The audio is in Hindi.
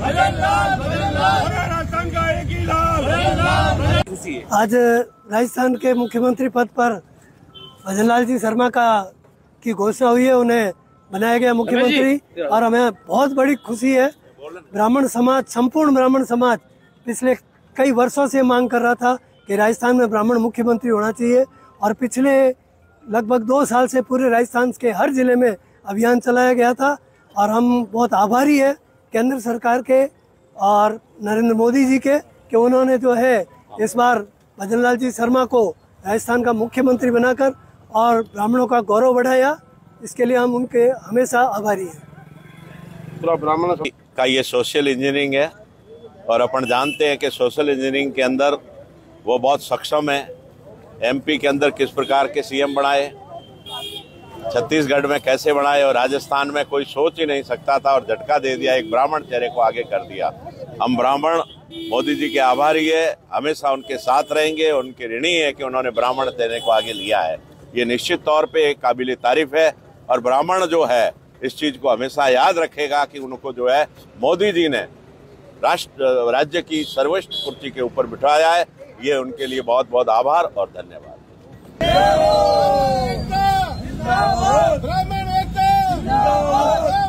राजस्थान का एक ही लाल। आज राजस्थान के मुख्यमंत्री पद पर भजनलाल जी शर्मा की घोषणा हुई है, उन्हें बनाया गया मुख्यमंत्री और हमें बहुत बड़ी खुशी है। ब्राह्मण समाज, संपूर्ण ब्राह्मण समाज पिछले कई वर्षों से मांग कर रहा था कि राजस्थान में ब्राह्मण मुख्यमंत्री होना चाहिए और पिछले लगभग 2 साल से पूरे राजस्थान के हर जिले में अभियान चलाया गया था और हम बहुत आभारी है केंद्र सरकार के और नरेंद्र मोदी जी के कि उन्होंने जो है इस बार भजनलाल जी शर्मा को राजस्थान का मुख्यमंत्री बनाकर और ब्राह्मणों का गौरव बढ़ाया। इसके लिए हम उनके हमेशा आभारी हैं। ब्राह्मण का ये सोशल इंजीनियरिंग है और अपन जानते हैं कि सोशल इंजीनियरिंग के अंदर वो बहुत सक्षम है। एमपी के अंदर किस प्रकार के सीएम बनाए, छत्तीसगढ़ में कैसे बनाए और राजस्थान में कोई सोच ही नहीं सकता था और झटका दे दिया, एक ब्राह्मण चेहरे को आगे कर दिया। हम ब्राह्मण मोदी जी के आभारी है, हमेशा उनके साथ रहेंगे, उनके ऋणी है कि उन्होंने ब्राह्मण चेहरे को आगे लिया है। ये निश्चित तौर पे एक काबिल तारीफ है और ब्राह्मण जो है इस चीज को हमेशा याद रखेगा कि उनको जो है मोदी जी ने राज्य की सर्वोच्च कुर्सी के ऊपर बिठाया है। ये उनके लिए बहुत बहुत आभार और धन्यवाद।